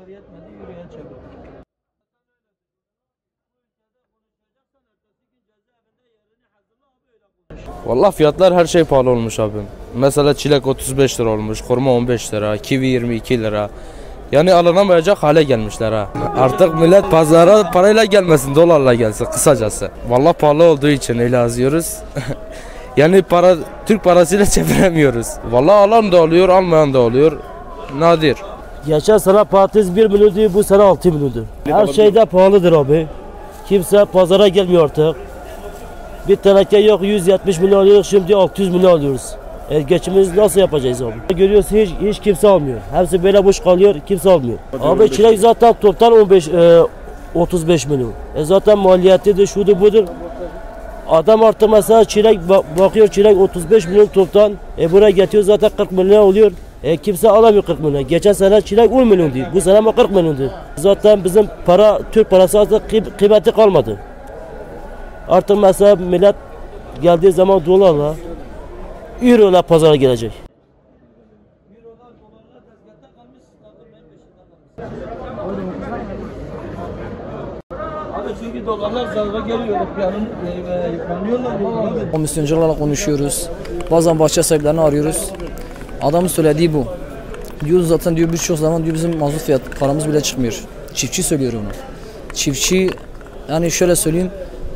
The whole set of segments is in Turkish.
yetmedi, yürüyen çevirdik. Vallahi fiyatlar her şey pahalı olmuş abim. Mesela çilek 35 lira olmuş, hurma 15 lira, kivi 22 lira. Yani alınamayacak hale gelmişler ha. Artık millet pazara parayla gelmesin, dolarla gelsin kısacası. Vallahi pahalı olduğu için öyle yazıyoruz. Yani Türk parasıyla çeviremiyoruz. Vallahi alan da oluyor, almayan da oluyor. Nadir. Geçen sene patates 1 milyondu, bu sene 6 milyondu. Her şeyde pahalıdır abi. Kimse pazara gelmiyor artık. Bir teneke yok 170 milyon alıyoruz, şimdi 600 milyon alıyoruz. Geçimimizi nasıl yapacağız abi? Görüyorsun hiç kimse almıyor. Hepsi böyle boş kalıyor, kimse almıyor. Abi çilek zaten toptan 35 milyon. Zaten maliyetidir, şudur budur. Adam artık mesela çilek bakıyor, çilek 35 milyon toptan. Buraya getiriyor zaten 40 milyon oluyor. Kimse alamıyor 40 milyon. Geçen sene çilek 10 milyon değil. Bu sene ama 40 milyondu. Zaten bizim para, Türk parası artık kıymeti kalmadı. Artık mesela millet geldiği zaman dolarla, euro'la pazara gelecek. Çünkü dolarlar zarara geliyor, yıpranıyorlar. Komisyoncularla konuşuyoruz. Bazen bahçe sahiplerini arıyoruz. Adamın söylediği bu. Diyor zaten diyor birçok zaman diyor bizim mazot fiyat paramız bile çıkmıyor. Çiftçi söylüyor onu. Çiftçi yani şöyle söyleyeyim.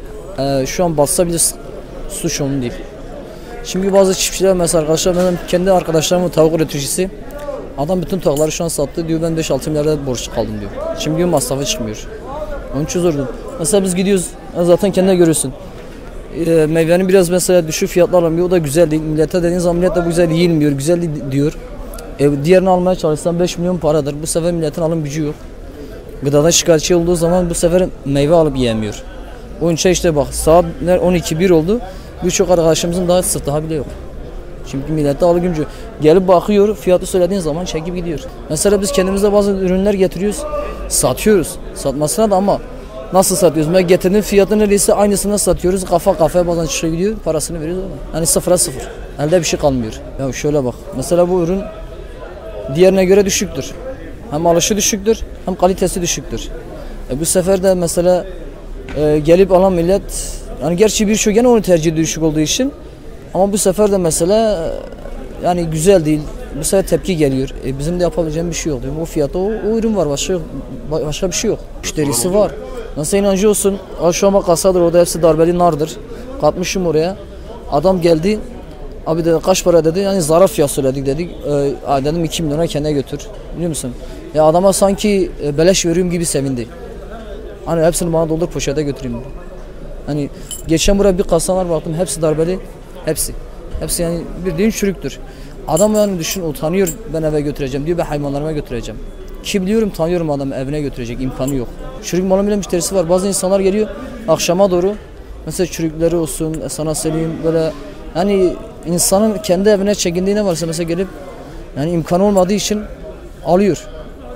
Şu an bassa bile suç onun değil. Şimdi bazı çiftçiler mesela arkadaşlar, benim kendi arkadaşlarımın tavuk üreticisi. Adam bütün tavukları şu an sattı diyor, ben 5-6 milyarda borç kaldım diyor. Şimdi diyor masrafı çıkmıyor. Onun için zordu. Mesela biz gidiyoruz, zaten kendine görüyorsun. Meyvenin biraz mesela düşük fiyatlar alıyor, o da güzel değil. Millete dediğin zaman millet de bu güzel yiyilmiyor, güzel diyor. Diğerini almaya çalışsan 5 milyon paradır. Bu sefer milletin alım gücü yok. Gıdadan şikayetçi olduğu zaman bu sefer meyve alıp yiyemiyor. Onun için işte bak saat 12-1 oldu. Birçok arkadaşımızın daha sıhtaha bile yok. Çünkü millette alım gücü. Gelip bakıyor, fiyatı söylediğin zaman çekip gidiyor. Mesela biz kendimize bazı ürünler getiriyoruz, satıyoruz. Satmasına da ama nasıl satıyoruz? Mesela getirdiğin fiyatı neredeyse aynısını satıyoruz. Kafa kafaya bazen çıkıyor gidiyor, parasını veriyoruz ama. Yani sıfıra sıfır. Elde bir şey kalmıyor. Ya şöyle bak. Mesela bu ürün diğerine göre düşüktür. Hem alışı düşüktür, hem kalitesi düşüktür. Bu sefer de mesela gelip alan millet, yani gerçi birçok gene onu tercih ediyor düşük olduğu için. Ama bu sefer de mesela yani güzel değil. Bu sefer tepki geliyor. Bizim de yapabileceğimiz bir şey yok diyor. O fiyatta o ürün var, başka bir şey yok. Müşterisi var. Nasıl inancı olsun? Şu an kasadır, orada hepsi darbeli nardır. Katmışım oraya. Adam geldi. Abi dedi kaç para dedi. Yani zarar fiyat söyledik dedik. Dedim 2 milyona kendine götür. Biliyor musun? Ya adama sanki beleş veriyorum gibi sevindi. Hani hepsini bana doldur poşete götüreyim dedi. Hani geçen buraya bir kasalar baktım, hepsi darbeli. Hepsi yani bildiğin çürüktür. Adam yani düşün, utanıyor, ben eve götüreceğim diyor, ben hayvanlarıma götüreceğim. Ki biliyorum, tanıyorum adamı, evine götürecek imkanı yok. Çürük malın bile müşterisi var. Bazı insanlar geliyor akşama doğru, mesela çürükleri olsun, sana söyleyeyim böyle, yani insanın kendi evine çekindiği ne varsa mesela gelip, yani imkanı olmadığı için alıyor.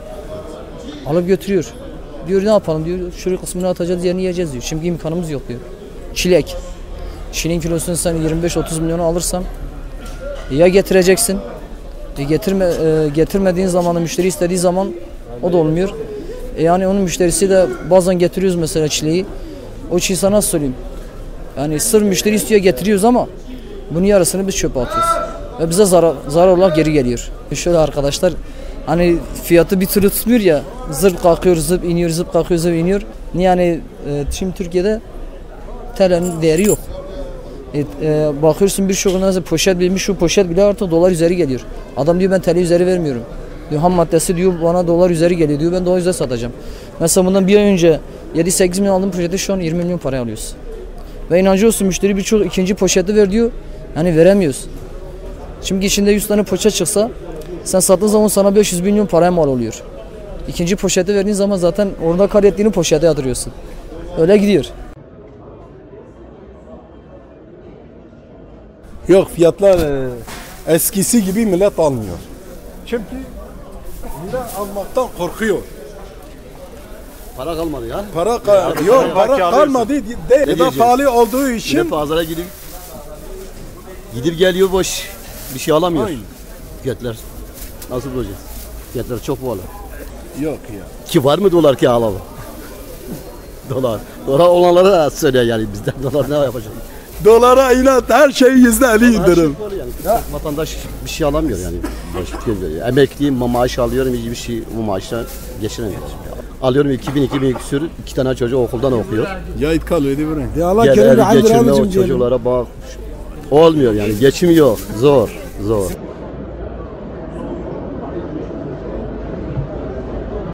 Alıp götürüyor. Diyor ne yapalım diyor, çürük kısmını atacağız, diğerini yiyeceğiz diyor. Şimdi imkanımız yok diyor. Çilek. Çileğin kilosunu sen 25-30 milyona alırsan ya getireceksin, getirmediğin zaman müşteri istediği zaman o da olmuyor. Yani onun müşterisi de bazen getiriyoruz mesela çileği. O çileği sana nasıl söyleyeyim? Yani sırf müşteri istiyor getiriyoruz ama bunun yarısını biz çöpe atıyoruz. Ve bize zarar olarak geri geliyor. Şöyle arkadaşlar, hani fiyatı bir türlü tutmuyor ya, zıp kalkıyor, zıp iniyor, zıp kalkıyor, zıp iniyor. Yani şimdi Türkiye'de TL'nin değeri yok. Bakıyorsun birçok poşet bilmiş, şu poşet bile artık dolar üzeri geliyor. Adam diyor ben TL üzeri vermiyorum. Diyor ham maddesi diyor bana dolar üzeri geliyor diyor, ben dolar üzeri satacağım. Mesela bundan bir ay önce 7-8 milyon aldığım poşeti şu an 20 milyon paraya alıyoruz. Ve inancı olsun müşteri birçok ikinci poşeti ver diyor. Yani veremiyoruz. Şimdi içinde 100 tane poşet çıksa sen sattığın zaman sana 500 milyon paraya mal oluyor. İkinci poşeti verdiğin zaman zaten orada kar ettiğini poşete yatırıyorsun. Öyle gidiyor. Yok, fiyatlar eskisi gibi millet almıyor. Çünkü millet almaktan korkuyor. Para kalmadı ya. Yok, para kalmadı değil. Da pahalı olduğu için. Yine pazara gidip geliyor boş. Bir şey alamıyor. Aynen. Fiyatlar nasıl bulacağız? Fiyatlar çok pahalı. Yok ya. Ki var mı dolar ki alalım? Dolar. Dolar olanları da söylüyor yani bizden dolar ne yapacak? Dolara inat her şey %50 indirim. Yani. Vatandaş bir şey alamıyor yani. Emekliyim, maaş alıyorum, hiçbir şey bu maaşla geçinemiyoruz. Alıyorum 2000 küsür, 2 tane çocuk okuldan okuyor. Ya it kalıyor değil mi? Ya Allah Gel kerim evi hayırdır geçirme o abicim diyelim. çocuklara bak. Olmuyor yani, geçim yok, zor.